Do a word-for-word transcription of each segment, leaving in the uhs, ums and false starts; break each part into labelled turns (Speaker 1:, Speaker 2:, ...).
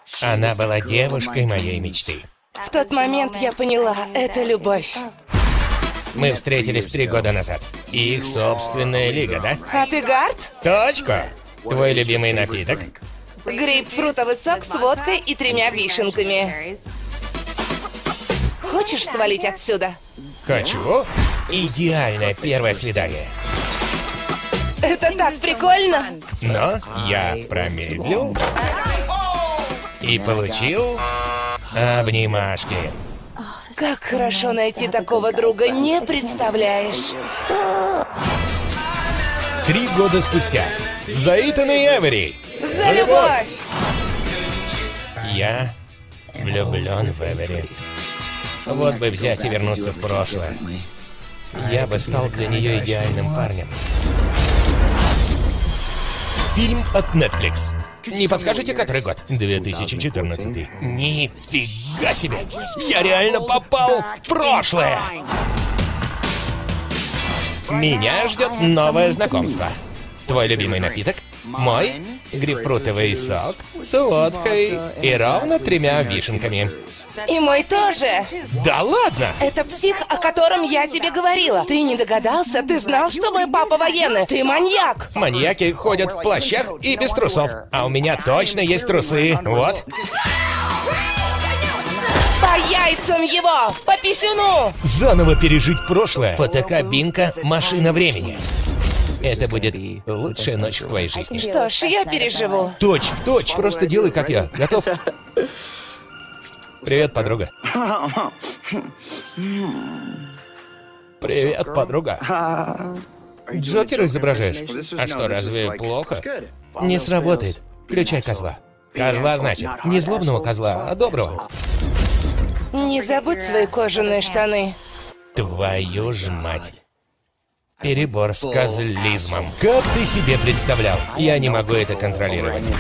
Speaker 1: Она была девушкой моей мечты.
Speaker 2: В тот момент я поняла, это любовь.
Speaker 1: Мы встретились три года назад. Их собственная лига, да?
Speaker 2: А ты Гард?
Speaker 1: Точка! Твой любимый напиток?
Speaker 2: Грейпфрутовый сок с водкой и тремя вишенками. Хочешь свалить отсюда?
Speaker 1: Хочу. Идеальное первое свидание.
Speaker 2: Это так прикольно!
Speaker 1: Но я промедлил и получил обнимашки.
Speaker 2: Как хорошо найти такого друга, не представляешь.
Speaker 1: Три года спустя. За Итана и Эвери.
Speaker 2: За любовь!
Speaker 1: Я влюблен в Эвери. Вот бы взять и вернуться в прошлое. Я бы стал для нее идеальным парнем. Фильм от Netflix. Не подскажете, который год? две тысячи четырнадцатый. Нифига себе! Я реально попал в прошлое! Меня ждет новое знакомство. Твой любимый напиток? Мой грейпфрутовый сок с водкой и ровно тремя вишенками.
Speaker 2: И мой тоже.
Speaker 1: Да ладно?
Speaker 2: Это псих, о котором я тебе говорила. Ты не догадался? Ты знал, что мой папа военный? Ты маньяк.
Speaker 1: Маньяки ходят в плащах и без трусов. А у меня точно есть трусы. Вот.
Speaker 2: По яйцам его! По писюну!
Speaker 1: Заново пережить прошлое. Фотокабинка «Машина времени». Это будет лучшая ночь в твоей жизни.
Speaker 2: Что ж, я переживу.
Speaker 1: Точь в точь. Просто делай, как я. Готов? Привет, подруга. Привет, подруга. Джокера изображаешь? А что, разве плохо? Не сработает. Включай козла. Козла, значит. Не злобного козла, а доброго.
Speaker 2: Не забудь свои кожаные штаны.
Speaker 1: Твою ж мать. Перебор с козлизмом. Как ты себе представлял? Я не могу это контролировать.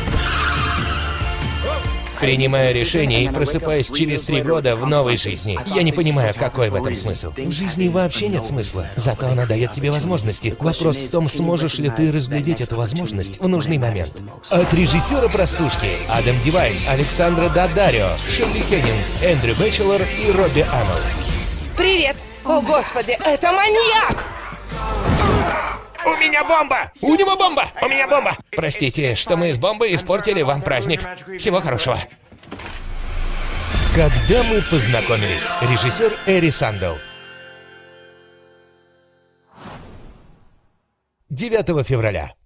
Speaker 1: Принимаю решение и просыпаюсь через три года в новой жизни. Я не понимаю, какой в этом смысл. В жизни вообще нет смысла. Зато она дает тебе возможности. Вопрос в том, сможешь ли ты разглядеть эту возможность в нужный момент. От режиссера «Простушки» Адам Дивайн, Александра Даддарио, Ширли Хеннинг, Эндрю Бэчелор и Робби Амелл.
Speaker 2: Привет! О, господи, это маньяк!
Speaker 1: У меня бомба! У него бомба! У меня бомба! Простите, что мы с бомбой испортили вам праздник. Всего хорошего. Когда мы познакомились? Режиссер Эри Сандел. девятого февраля.